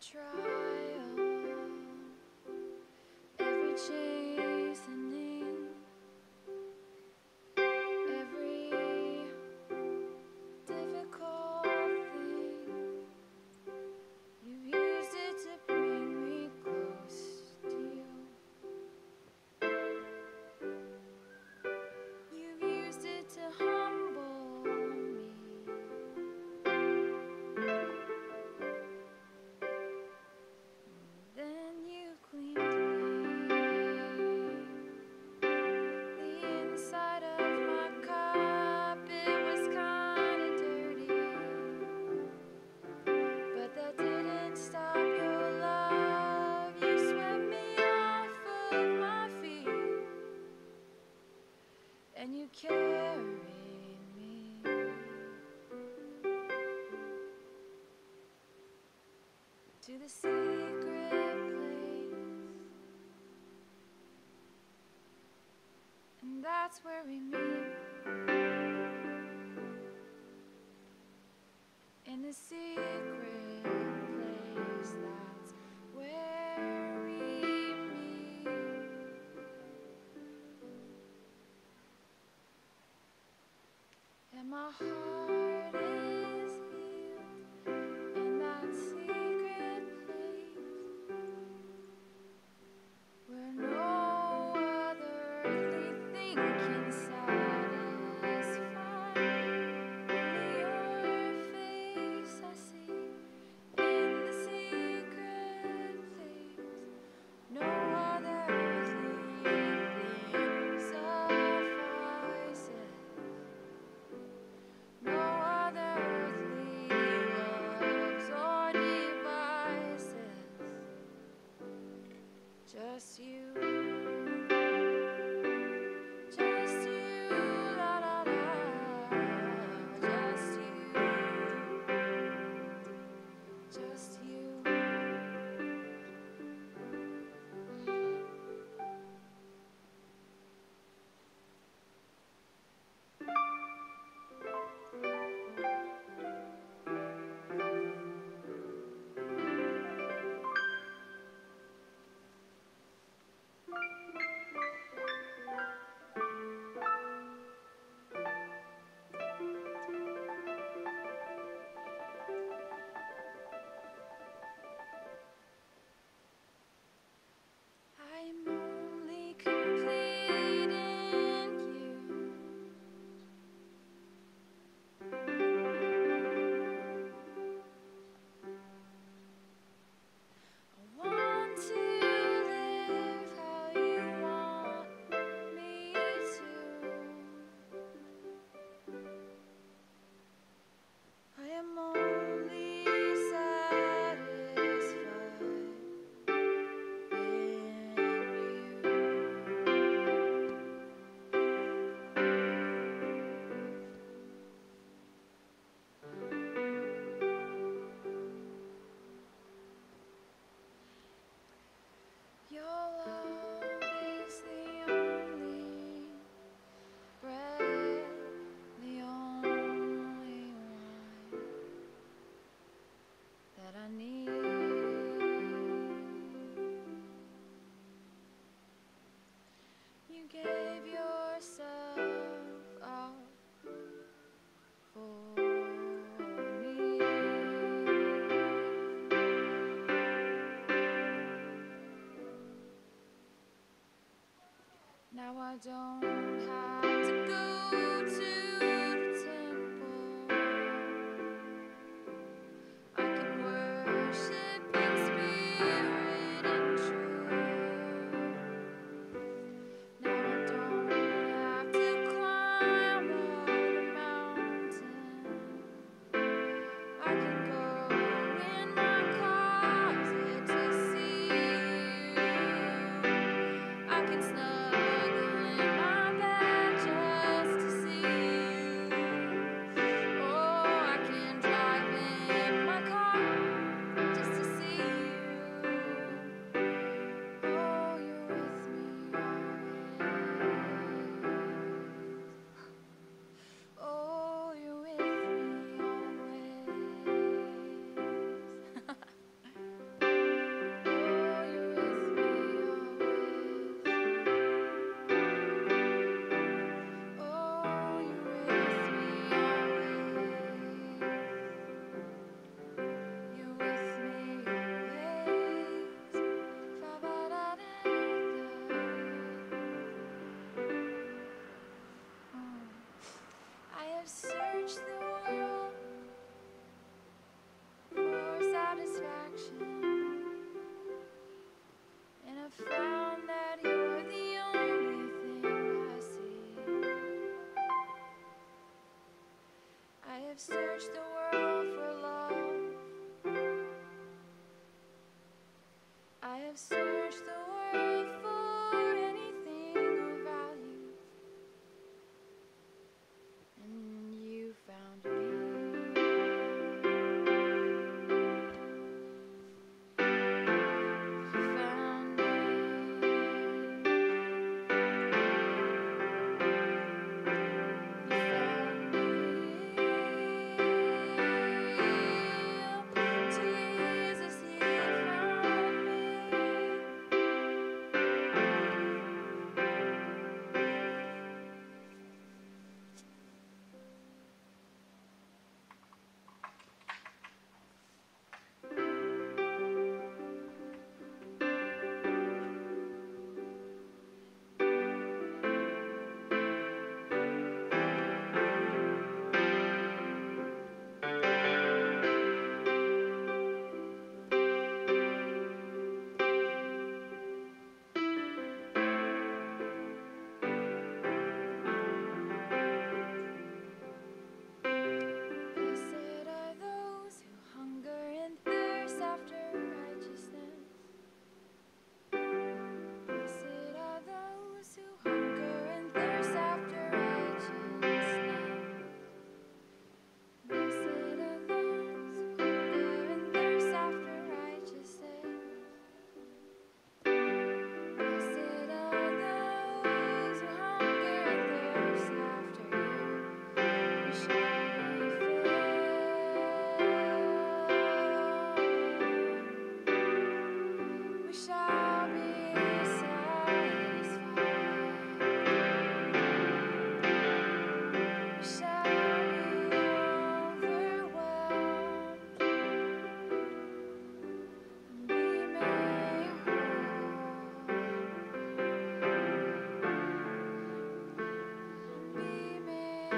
trial, every chastening, every difficult thing. You've used it to bring me close to you. You've used it to humble me. Then you cleaned me. The inside of my cup, it was kinda dirty, but that didn't stop your love. You swept me off of my feet, and you carried me to the secret place, and that's where we meet. In the secret place, that's where we meet. And my heart is healed in that secret place, where no other earthly thing can satisfy. Only your face I see in the secret place. No other earthly thing suffices. No other earthly loves or devices. Just you. Just you, la la la. Just you. Just you. I'm only complete in you. I want to live how you want me to. I am only satisfied in you. Your love is the only bread, the only wine that I need. You gave yourself up for me. Now I don't have to go to the temple. I can worship in spirit and truth. Now I don't have to climb all the mountain. I can go in my closet to see you. I can snuggle in my bed. searched the world for satisfaction, and I've found that you're the only thing I see. I have searched the world for love. I have searched the world for anything of value, and you found me. You found me. You found me. Jesus, you found me. Blessed are those who hunger and thirst after righteousness. Blessed are those who hunger and thirst after righteousness. Blessed are those who hunger and thirst after righteousness. Blessed are those who hunger and thirst after you. We shall be filled. We shall be satisfied. We shall be overwhelmed and be made whole. Be made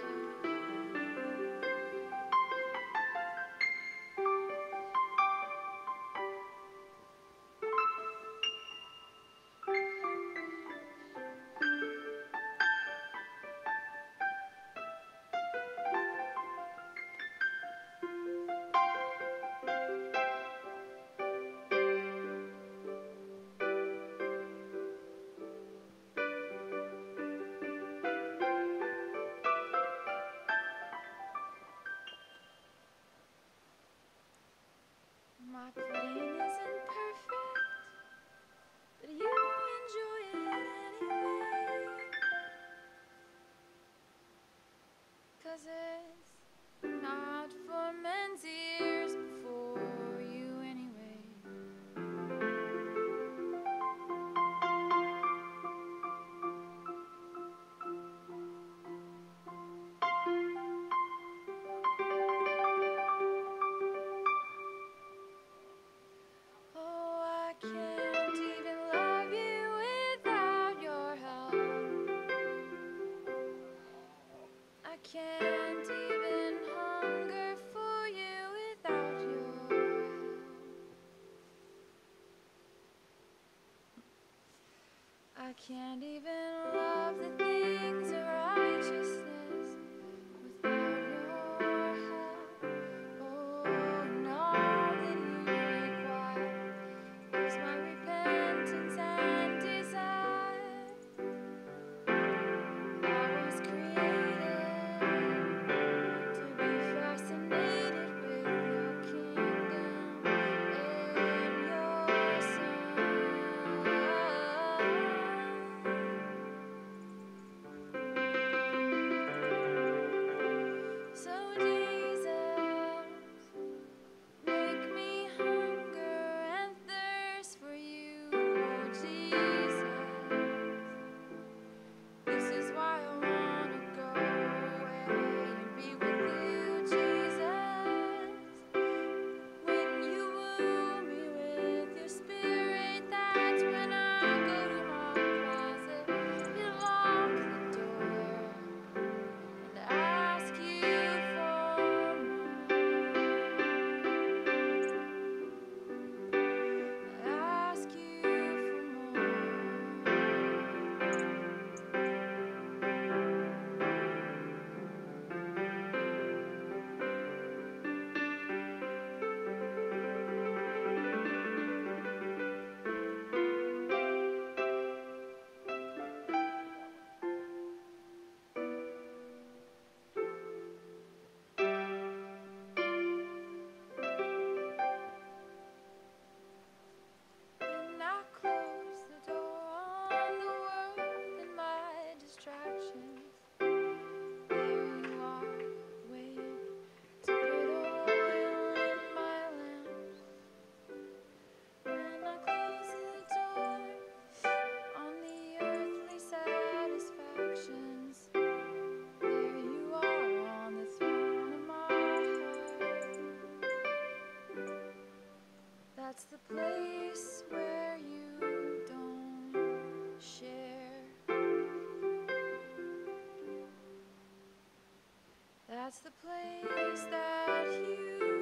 My playing isn't perfect, but you enjoy it anyway. 'Cause it's not for men's ears before you anyway. Oh, I can't even love you without your help. I can't even hunger for you without your help. I can't even love the things of righteousness without your help. Oh, and all that you require is my repentance and desire. I was created to be fascinated with your kingdom and your son. That's the place that you